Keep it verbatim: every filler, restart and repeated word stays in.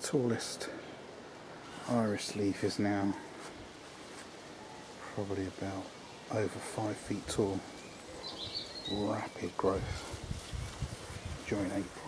tallest iris leaf is now probably about over five feet tall. Rapid growth during April.